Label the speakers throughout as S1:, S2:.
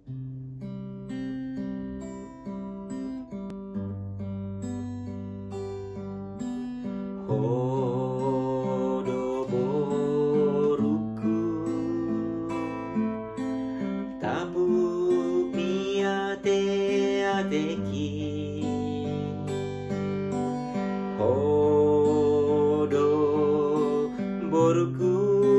S1: Hodo boruku tabu piate adeki Hodo boruku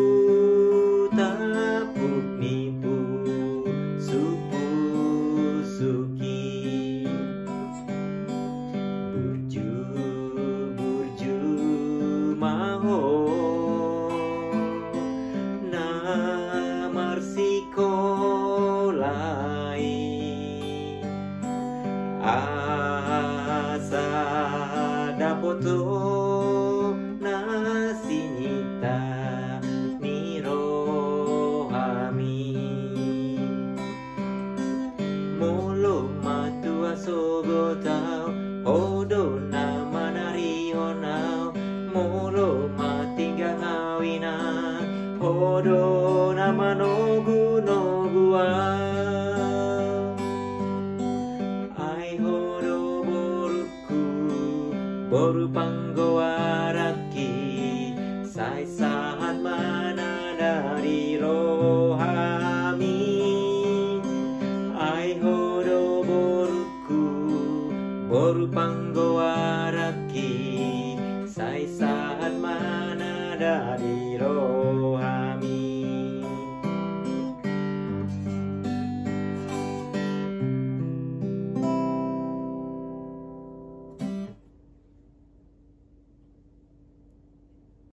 S1: tabu nipu supu suki burju maho na marsikolai asa dapoto na sinita nirohami molo matua sogotao hodo na manari honao molo matingga ngawina hodo na manogu nogua ai hodo boruku boru panggo araki sai saat mana dari rohami ai hodo boruku boru panggo araki sai saat mana dari rohami